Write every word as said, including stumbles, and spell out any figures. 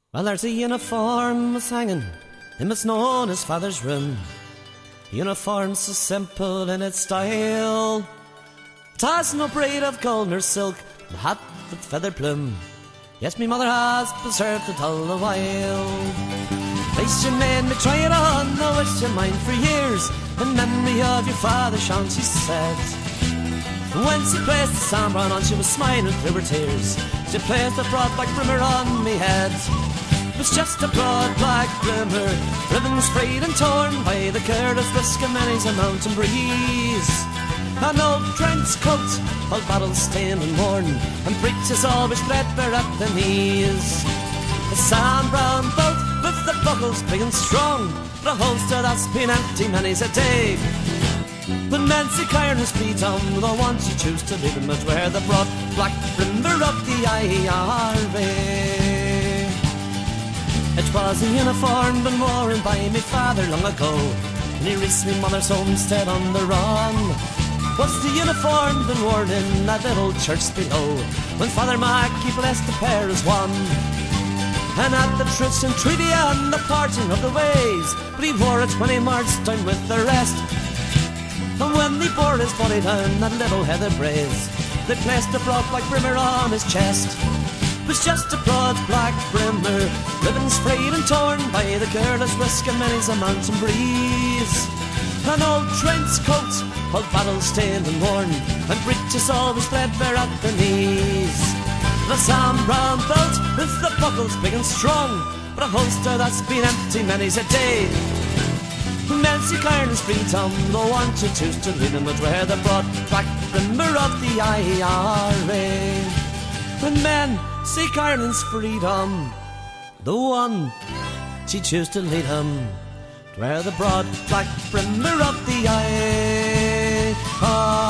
Well, there's a uniform was hanging in what's known as father's room. A uniform so simple in its style. It has no braid of gold nor silk, and a hat with feather plume. Yes, me mother has preserved it all the while. Place you made me try it on, I wish you mind for years. In memory of your father, Sean, she said. And when she placed the sambron on, she was smiling through her tears. She placed a broad black brimmer on me head. It was just a broad black brimmer, ribbons frayed and torn by the careless risk of many's a mountain breeze. An old trench coat, all battle-stained and worn, and breeches always threadbare at the knees. A sam-brown boat with the buckles big and strong, but a holster that's been empty many's a day. When men seek iron and speed on, the ones you choose to leave them at wear the broad black brimmer of the I R A. It was a uniform been worn by me father long ago, and he reached me mother's homestead on the run. Was the uniform been worn in that little church below, when Father Mackey blessed the pair as one? And at the truce and treaty and the parting of the ways, but he wore it when he marched down with the rest. And when they bore his body down that little heather braes, they placed a broad black brimmer on his chest. It was just a broad black brimmer, ribbons frayed and torn by the careless risk of many's a mountain breeze. An old trench coat, all battle-stained and worn, and breeches always threadbare at the knees. And a sam-brown belt with the buckles big and strong, but a holster that's been empty many's a day. Men seek iron and freedom, though one to choose to leave them would wear the broad black brimmer of the I R A. When men seek Ireland's freedom, the one she choose to lead him to wear the broad black brimmer of the I R A.